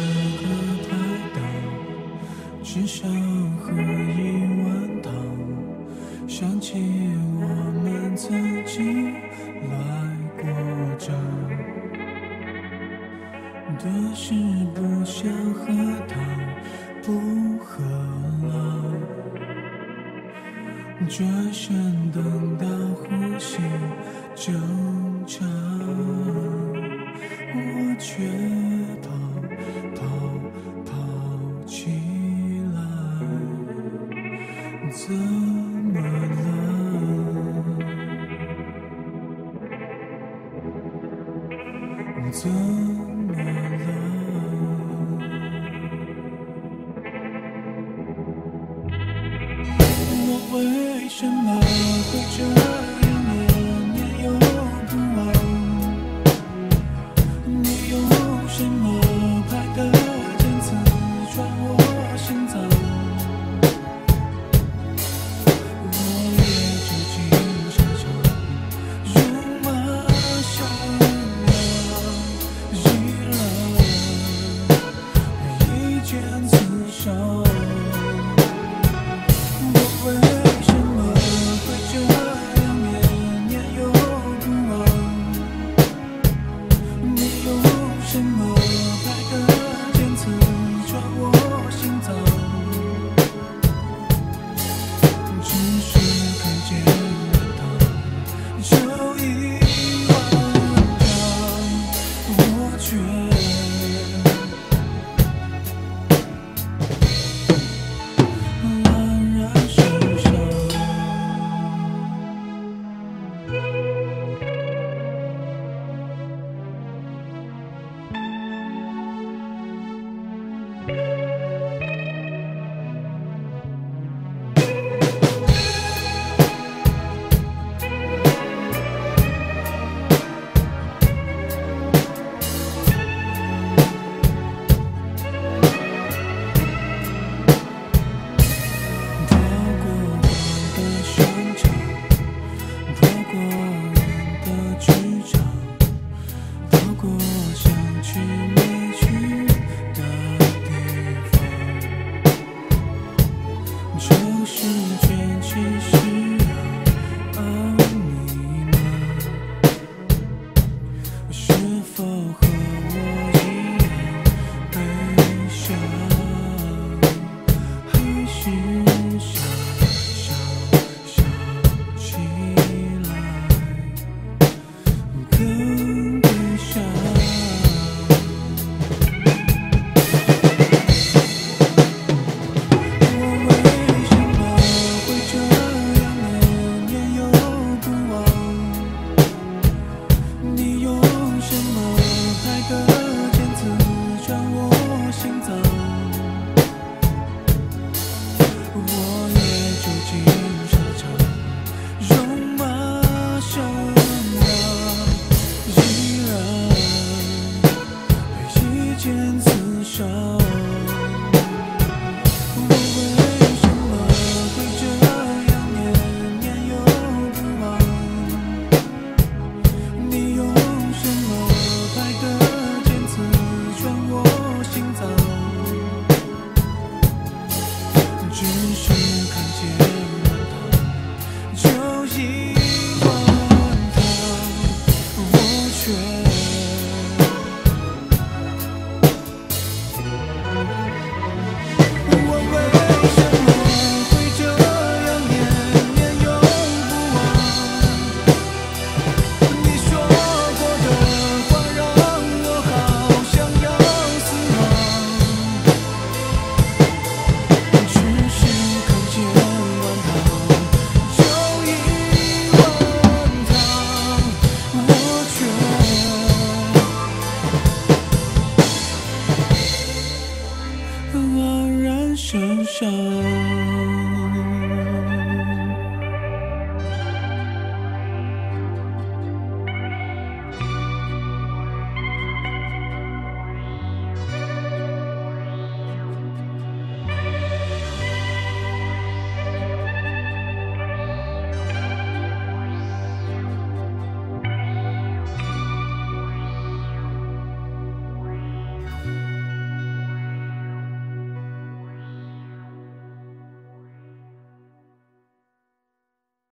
个太大，只想喝一碗汤。想起我们曾经来过这儿，的是不想喝汤，不喝了。转身等到呼吸正常，我却跑起来，怎么了？怎么了？我为什么会这样念念又不忘？你用什么拍的剑刺穿我心脏？我也住进沙场，戎马生了，一剑刺伤。为什么会这样念念又不忘？你用什么拍的剑刺穿我心脏？只是看见了他，就一万丈，我却黯然神伤。跑过我的商场，跑过人的职场，跑过想去没去的地方。这世间其实有你吗？是否和我一样悲伤？还是想起来更悲伤？我为什么会这样念念又不忘？你用什么拍的剑刺穿我心脏？我也住进沙场，戎马生了，一剑刺伤。我为什么会这样念念又不忘？你用什么拍的剑刺穿我心脏？只是看见了他，就一万趟，我却我为什么会这样念念又不忘？你说过的话让我好想要死亡。只是看见万趟，就一万趟，我却黯然神伤。